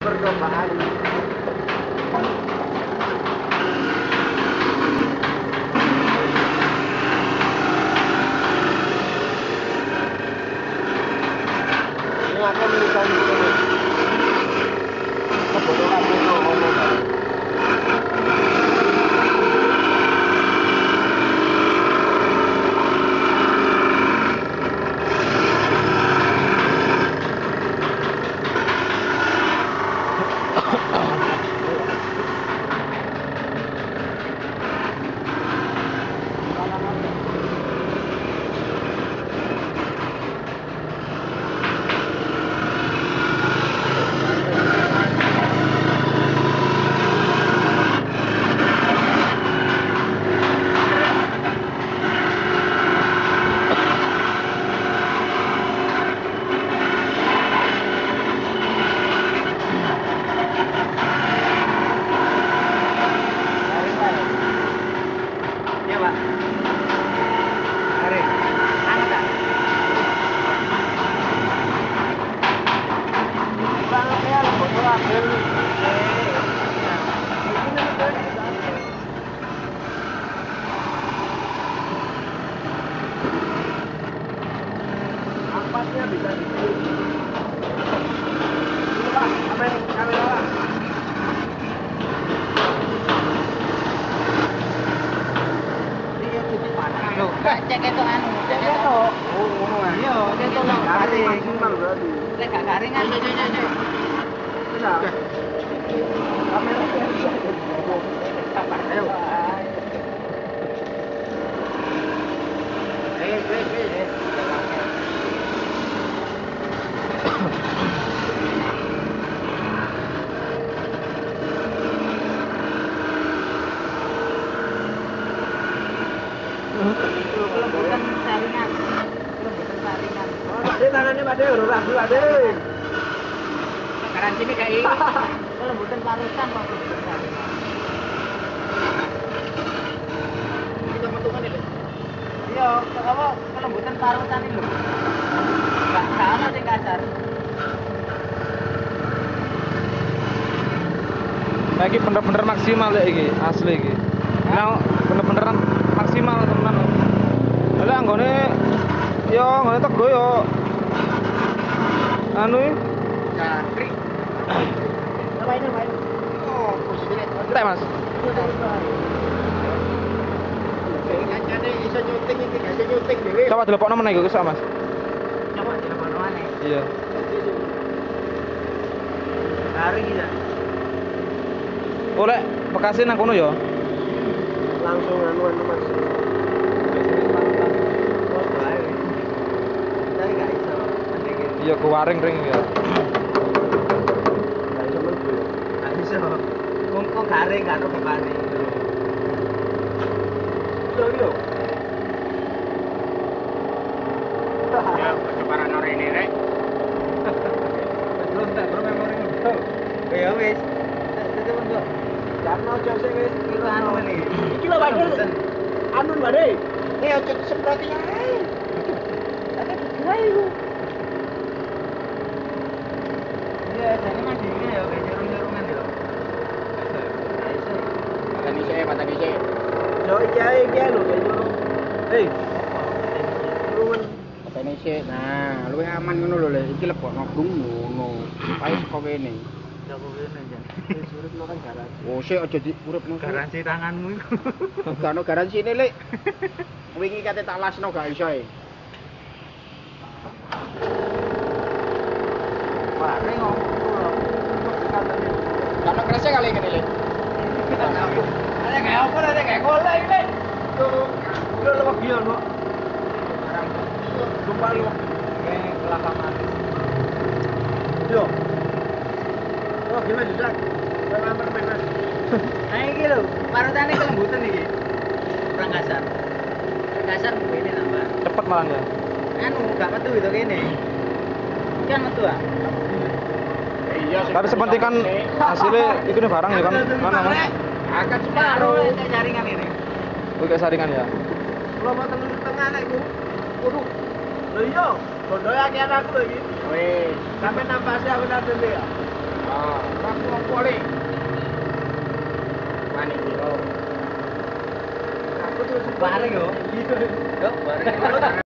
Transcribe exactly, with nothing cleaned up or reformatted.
percobaan. Ini aku milikan dulu. Kebodohan itu ngomong. Ampasnya bisa dipilih. Ini Pak, kamera, kamera Pak. Ini cuci panas. Loh, cek itu anu, Cek itu. Oh, ngono ae. Iya, cek itu lho. Garing maksimal berarti. Lek gak garingan. Bisa. Kamera bisa. Ayo. Eh, eh, eh. Kelembutan saringan. Kelembutan saringan. Oh, Pak De, tangannya Pak De, udah ragu Pak De. Garansi ini kayak ini. Kelembutan parutan kok kelembutan saringan. Itu metungan ini. Iya, apa kelembutan parutan ini lho. Enggak sama sing kasar. Nah, ini bener-bener maksimal ya ini, asli ini. Nah, bener-bener maksimal teman. Lah anggone yo anggone tego yo. Anu iki. Jangkrik. Apa ini, Pak? Oh, posisinya. Entek, Mas. Kancane iso nyuting iki, gak iso nyuting dhewe. Coba dilepokno meneh iku, Mas. Coba dilepokno maneh. Iya. Garing iki ya. Oleh bekasnya nang kono ya. Langsung anu anu Mas. Iya ke waring ring ya. Gak iso mlebu. Gak iso. Wong kok garing gak ono bebane. Lho yo. Ya, keparan ora ini rek. Belum tak belum memori ngono. Ya wis. Tetep untuk Jarno aja sing wis kilo anu ini. iki lho Pak De. Anu Pak De. Eh aja semproti ae. Tapi dua iku. Iya, jane mah dhewe ya kayak jerung-jerungan ya. Patani sik, patani sik. Yo iki ae iki lho kayak ngono. Hei. Turun. Pateni sik. Nah, luwih aman ngono lho, Lek. Iki lebokno grung ngono. Pae saka kene. Jago kene jan. Wis uripno kan garansi. Oh, sik aja diuripno. Garansi tanganmu iku. Gak ono garansine, Lek. Wingi kate tak lasno gak iso e. Pare ngomong lho. Gak ono krese kali ngene, Lek. Ada kayak apa ada kayak golek iki, Lek. Tuh. Lho lho biar kok. Lupa lu. Kayak kelapa manis. Yo. Oh, gimana juga? Dalam permainan. Nah iki lho, parutane kelembutan iki. Kurang kasar. Kasar begini nambah. Cepet malah ya. Anu gak metu itu kene. Kan metu ah. Iya, Tapi sepenting kan hasilnya itu nih barang ya kan. Mana Mas? akan Separuh separuh. itu jaringan ini. Oke saringan ya. Kalau mau telur setengah nek ku. Waduh. Lho iya, bondo yang aku lho iki. Wis. Sampai nambah sih aku nanti ya. Ah. Aku tuh Bareng yo. Yo, bareng.